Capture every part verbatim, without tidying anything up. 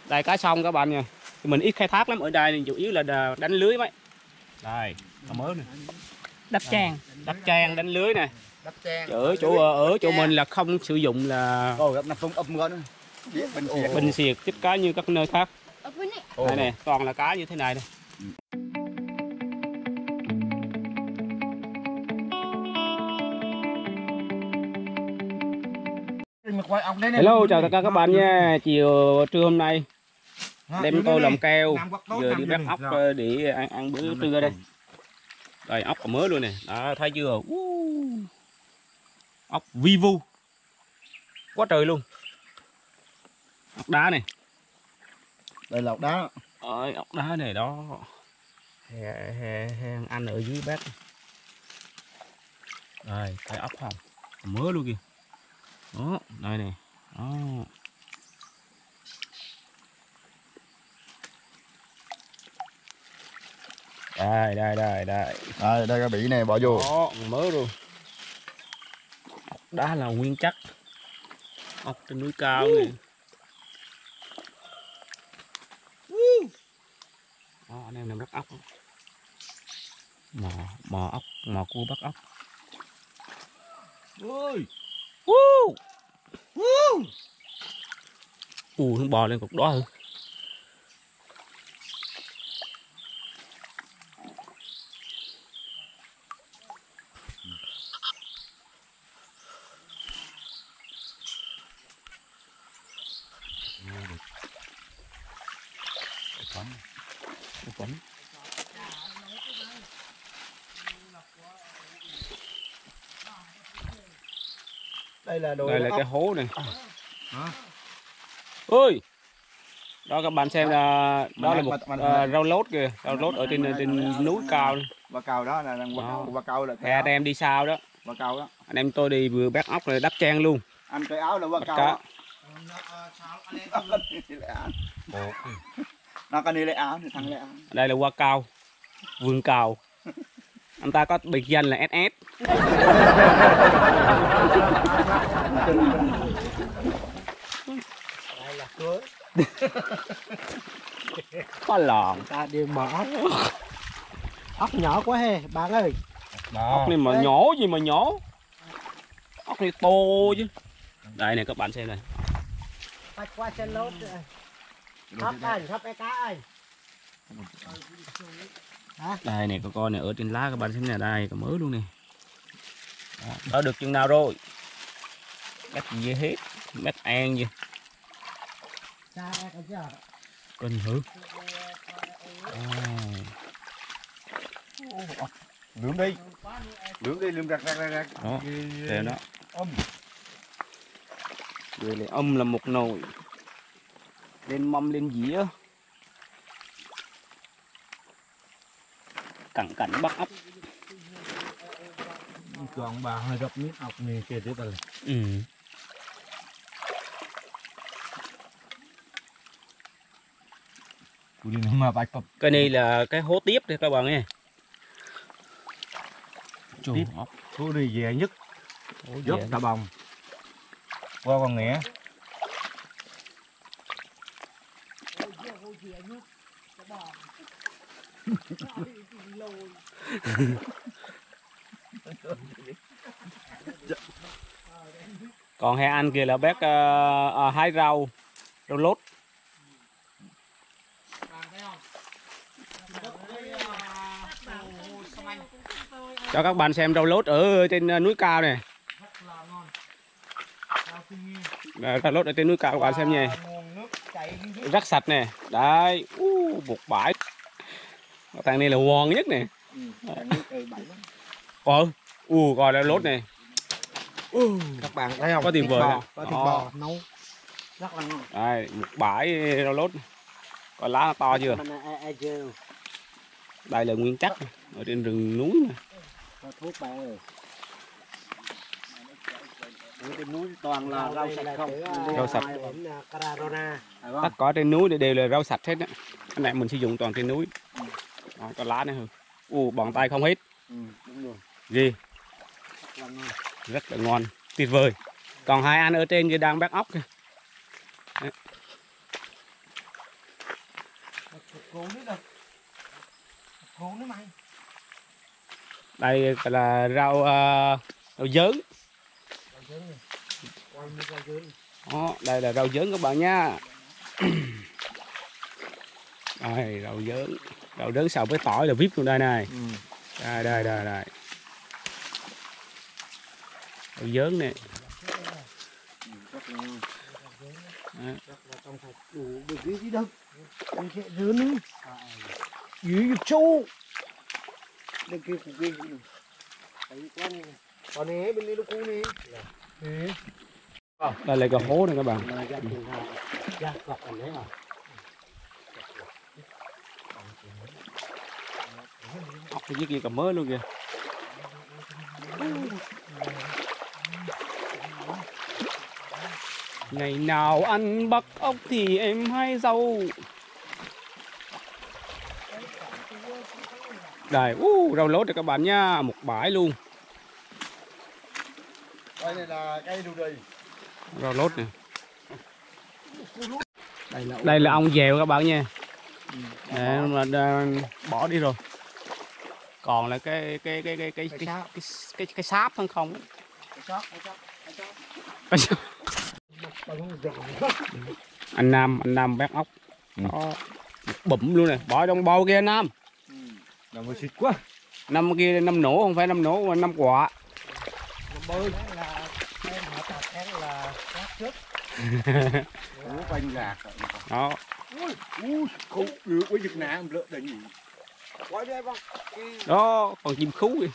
Đây cá sông các bạn nha. Mình ít khai thác lắm ở đây thì chủ yếu là đánh lưới mấy. Đây, cá mớ này. Đập tràn. Đắp trang đánh lưới này. Đắp trang. Ở chỗ ở chỗ mình là không sử dụng là bình xiệt tiếp cá như các nơi khác. Đây này, toàn là cá như thế này đây. Hello, chào tất cả các bạn nha. Chiều trưa hôm nay đem tôi làm keo, giờ đi bắt ốc để ăn, ăn bữa trưa đây. Đây ốc còn mới luôn nè, đó, thấy chưa? Uh, ốc vivu quá trời luôn. Ốc đá này, đây là ốc đá. ơi ốc đá này đó. Hè, hè, hè, ăn ở dưới bếp. Đây cái ốc hồng mới luôn kìa. Đó, đây này. Đó. Đây, đây, đây, đây. Đây, đây cái bỉ này bỏ vô. Đó, mới luôn. Ốc đá là nguyên chất. Ốc trên núi cao uh. này. Uh. Đó, anh em làm bắt ốc. Mò, mò ốc, mò cua bắt ốc. Ôi. Uh. Uh. Uh, nó bò lên cục đó hả? Quẩn. Đây là đồ Đây là ốc. cái hố này. À. Ơi, đó các bạn xem là đó là một uh, rau lốt kìa, rau lốt ở trên trên núi cao. Và cầu đó là và cầu là anh em đi sao đó. và cầu đó. Anh em tôi đi vừa bắt ốc rồi đắp trang luôn. Anh cái áo là và cầu. Nó có đi lấy áo thì thằng lấy áo. Đây là hoa cao, vườn cào. Anh ta có biệt danh là ét ét. Đây là cưới. Có lòn. Ta đều mở ốc. Ốc nhỏ quá he, bạn ơi. Ốc này mà Đây. nhỏ gì mà nhỏ. Ốc này to chứ. Đây này các bạn xem này. Bạch qua chân lốt. Hấp anh, hấp cái cá anh. Đây này con con này ở trên lá các bạn xem này, đây có mới luôn nè. Đó, đó được chừng nào rồi? Cắt gì hết, mét an gì. Cân hử. Lượm đi. Lượm đi, lượm rạc rạc rạc. Đó, xem đó. Âm. Rồi lại âm là một nồi. Lên mâm lên dĩa. Cẳng cảnh bắt ốc. Chọn bà hơi gặp miếng ốc này kia tiếp rồi. Ừ. Cái này là cái hố tiếp đây các bạn nghe. Tiếp ốc. Hố này dễ nhất. Dốc tà bồng. Qua con nghĩa. Còn hai anh kia là bác uh, uh, hái rau, rau lốt. Cho các bạn xem rau lốt ở trên núi cao này. Rau lốt ở trên núi cao các bạn xem nha. Rất sạch nè. Đấy, uh, một bãi. Thằng này là ngon nhất nè. Ờ, uh, coi rau lốt này. Uh, các bạn thấy không? Có tuyệt vời. Có thịt bò nấu rất là ngon. Đây, một bãi rau lốt. Coi lá nó to chưa? Đây là nguyên chất ở trên rừng núi nè. Thuốc bà ơi. Ở trên núi toàn là rau sạch không? Rau sạch. Đó. Tất cả trên núi đều là rau sạch hết á. Cái này mình sử dụng toàn trên núi. Đó, có lá nữa hả? U bàn tay không hết. Ừ, đúng rồi. Gì? Rất là ngon, tuyệt vời. Còn hai anh ở trên kia đang bắt ốc kìa. Đấy. Đây là rau uh, rau dớn. Đó, đây là rau dớn các bạn nha. Đây rau dớn, rau dớn xào với tỏi là vip luôn đây này. Ừ. Đây đây đây đây. Rau dớn nè. Dưới châu đây kia cũng kia còn này bên đây nó cũ này đây là cái hố này các bạn. Ốc cái kia cầm mới luôn kìa. Ngày nào ăn bắt ốc thì em hay rau. Đây, uh, rau lốt này các bạn nha, một bãi luôn. Đây này là cây đu đầy. Rau lốt nè. Đây là, đây là ong dèo các bạn nha. Để mà bỏ đi rồi. Còn là cái cái cái cái cái cái cái cái, cái, cái sáp hơn không? Anh Nam, anh Nam bác ốc. Đó. Bụm luôn nè, bỏ trong bao kia anh Nam. Năm mươi xịt quá. Năm kia năm nổ không phải năm nổ mà năm quả. năm bơi là em họ tập em là khác trước. Ủa quanh gạt. Đó. Ui, ui, không được với Việt Nam lỡ đấy nhỉ. Quay đây bông. Đó, còn chim khú kìa.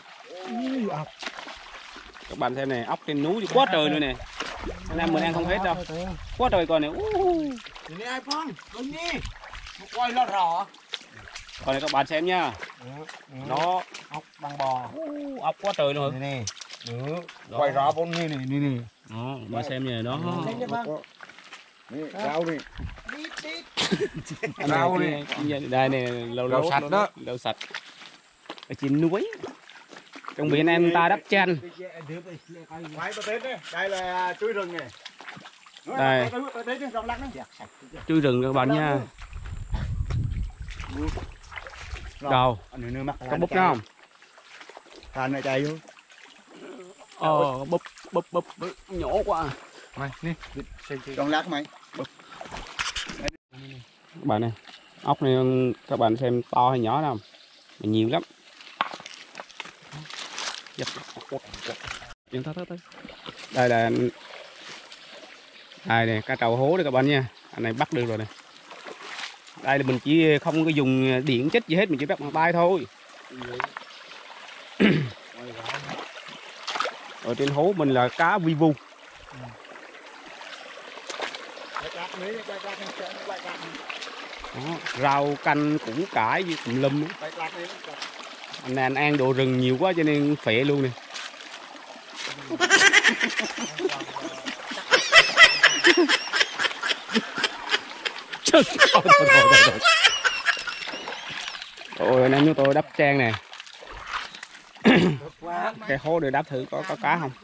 Các bạn xem này, ốc trên núi thì quá trời luôn nè. Anh em mình ăn không hết đâu. Quá trời còn này. Này ai phong, đừng đi. Một quay lo rõ. Còn này các bạn xem nha. Nó ốc bằng bò. Ốc quá trời luôn. Này nè. Quay rõ con như này, như này. Đó, mà xem nha đó. Đây, rau đi. Rau đi. Đây nè, lâu lâu sạch đó. Lâu sạch. Ở trên núi. Trong biển em ta đắp chanh. Đây là chuối rừng này. Đây. Chuối rừng các bạn nha. Đâu? Có búp nó không? Than này chạy vô. Ờ, búp búp búp nhỏ quá. Mày, nè. Trong lát mày. Các bạn này, ốc này các bạn xem to hay nhỏ không? Nhiều lắm. Đây là đây này, cá trầu hố đây các bạn nha. Anh này bắt được rồi này. Đây là mình chỉ không có dùng điện chích gì hết, mình chỉ bắt bằng tay thôi. Ở trên hố mình là cá vi vu. Đó, rau canh củ cải với cụm lum. Anh này anh ăn đồ rừng nhiều quá cho nên phệ luôn nè. Ôi anh em chúng tôi đắp trang nè. Cái hố để đắp thử có có cá không?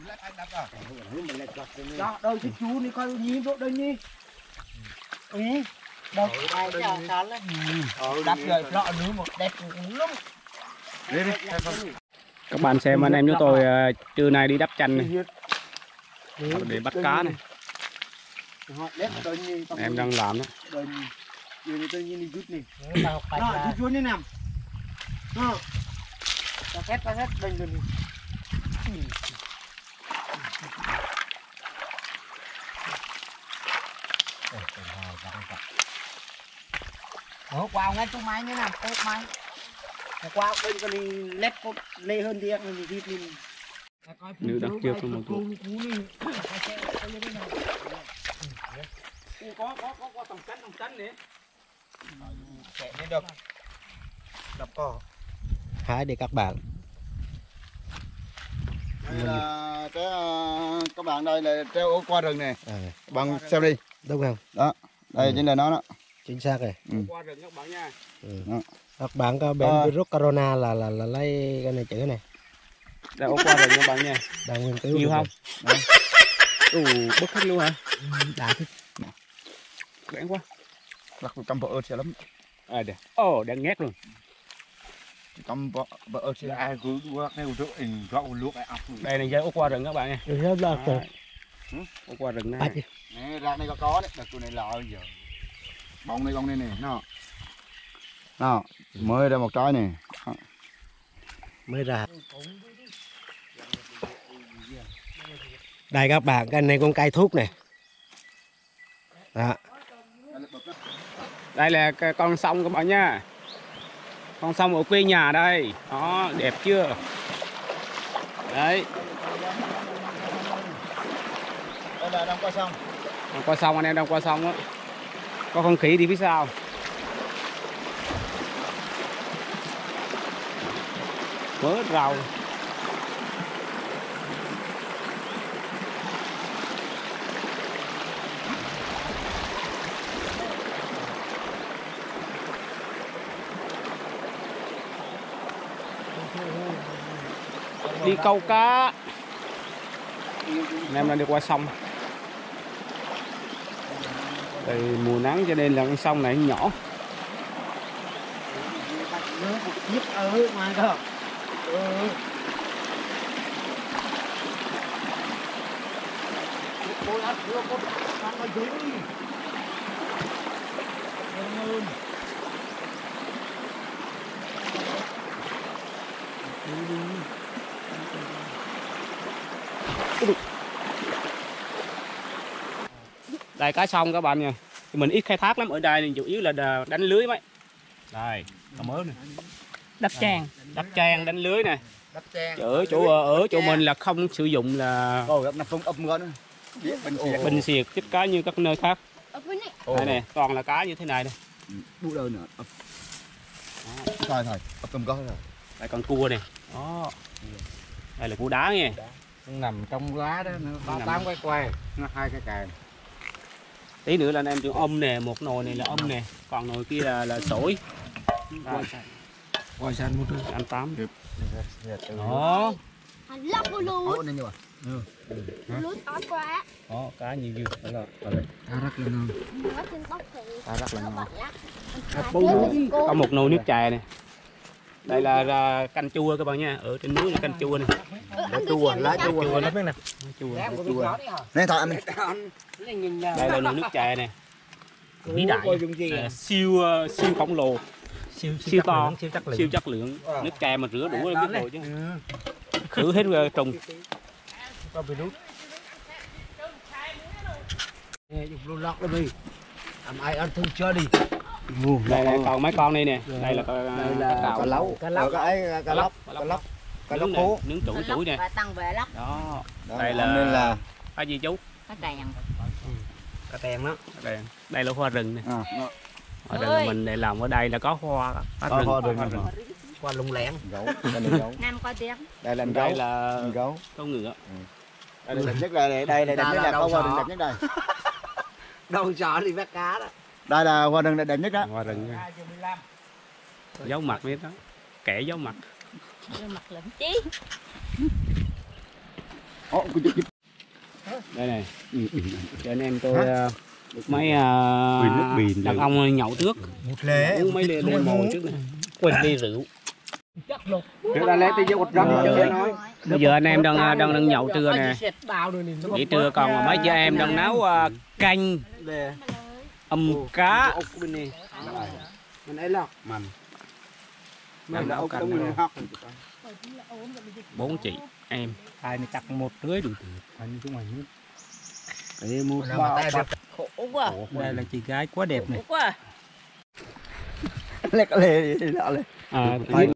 Đó, đâu cái chú này coi nhìn độ đây đi. Ừ. Đâu ai chả cá lên. Đắp rồi lọ núi một đẹp lắm. Các bạn xem anh em chúng tôi uh, trưa nay đi đắp chanh này. Để bắt cá này. Em đang làm đó. Đó, chú này nằm. Đó. Cho hết cho hết bình rồi. Ủa, qua ngay chung máy như nào, tốt máy. Qua bên con này lét có lê hơn đi ăn mình vịt mình. Nữ đặc chưa không một chút. Có có có có tầm cánh tầm cánh nè. Kệ lên được. Đập cỏ. Hái để các bạn. Đây là cái các bạn đây là treo ổ qua rừng này. À. Bằng xem đi. Đúng không? Đó. Đây ừ. Chính là nó đó. Chính xác rồi. Ừ. Qua rừng các bạn nha. Ừ. Các bạn có bệnh à. Virus corona là là là lấy cái này chữ này. Đây ổ qua rừng các bạn nha. Đang nguyên cứu. Nhiều không? Ồ, bớt hết luôn hả? Đã thích. Bén quá. Đặt cầm bộ ớt sẽ lắm. À, đây. Ồ, đang nhét luôn. Cầm vợ vợ chị ai cứ qua cái chỗ hình gậu luộc ai ọc. Đây là dây ốc qua rừng các bạn nha. Rồi hết là Ốc qua rừng này. Nè ra đây có có đấy, đặt tụi này lọ giờ. Bông đây bông đây nè, nó. Nào, mới ra một trái nè. Mới ra. Đây các bạn, cái này con cây thuốc này. Đó. Đây là cái con sông các bạn nha. Con sông ở quê nhà đây. Đó, đẹp chưa? Đấy. Đây là đang qua sông. Đang qua sông, anh em đang qua sông á. Có không khí đi phía sau. Mớ rau. Đi câu cá. Anh em đang đi qua sông. Đây mùa nắng cho nên là con sông này nhỏ. Nhíp ở ngoài cơ. Ừ. Cô đã đưa con con vào dưới đi. Đây cá sông các bạn nha. Mình ít khai thác lắm ở đây nên chủ yếu là đánh lưới mấy. Đây, cá mớ này. Đắp tràn, đắp tràn đánh lưới nè. Ở chỗ ở chỗ mình là không sử dụng là bình xiệt chích cá như các nơi khác. Đây nè, toàn là cá như thế này đây. Bút đâu nữa. Thôi thôi, ấp tôm có rồi. Đây con cua này. Đó. Đây là cua đá nha. Nó nằm trong lá đó, nó tám cái quay, nó hai cái cài. Tí nữa là anh em chịu ôm nè, một nồi này là ôm nè, còn nồi kia là là sổi. Quay san một đứa. Ăn tám. Đó. Hành lóc vô luôn. Ủa này nhiều à? Lút ói quá. Đó, cá nhiều dư. Đó là Cá rất là ngon. Nó trên tóc thì Cá rất là ngon. có một nồi nước chè này. Đây là, là canh chua các bạn nha, ở trên núi là canh chua này. Lá chua, lá chua Chua nó đó. biết nè. Chua. Chua. Này thôi anh. Đây là nồi nước chè này. Vĩ đại. À, siêu siêu khổng lồ. Siêu Siêu to, siêu chất lượng. siêu chất lượng. Nước chè mà rửa đủ là biết rồi chứ. Khử hết trùng. Có virus. Nè, dùng lô lót đi. Làm ai ăn thử chưa đi. Đây này, còn mấy con đây nè. Đây là Đây là cá lấu, cá lóc, cá cá lóc, cá lóc, cá lóc khô, nướng chuỗi chuỗi nè. Và tăng về lóc. Đó. Đó, Đây là nên là cái gì chú? Cá tràng. Cá tèn đó. Đây, đây là hoa rừng nè. à, Ở đây là mình để làm ở đây là có hoa, hoa có rừng. hoa rừng, Qua lùng lẻn. gấu, đây là gấu, Nam coi tiếng. đây là Đây gấu, là gấu, con ngựa. đây là đẹp nhất đây, đây là đẹp nhất là có hoa rừng đẹp nhất đây, Đầu sọ đi bắt cá đó. đây là hoa rừng đẹp nhất đó. Hoa rừng nha. Giấu mặt biết đó. Kẻ giấu mặt. Đưa mặt lẫn chí. Ồ, cứ chụp Đây này. ừ, ừ. Cho anh em tôi uh, được mấy Quỳnh nước uh, bìn đàn được. ông nhậu trước. Một lễ, Uống mấy ly ly mồi trước này. Quỳnh ly rượu. trước là lễ tí vô một rắm chơi nói. Bây giờ anh em đang đang đang nhậu trưa nè. Nghỉ trưa còn mấy chị em đang nấu uh, canh âm cá. Mình ấy lọc. Mình, Đang nấu canh bốn chị em. Hai này chặt một rưới đủ. anh chúng mày nước. Để mua ba Khổ quá. đây là chị gái quá đẹp này. Khổ quá. Lẹ cái lẹ đi, lẹ. À,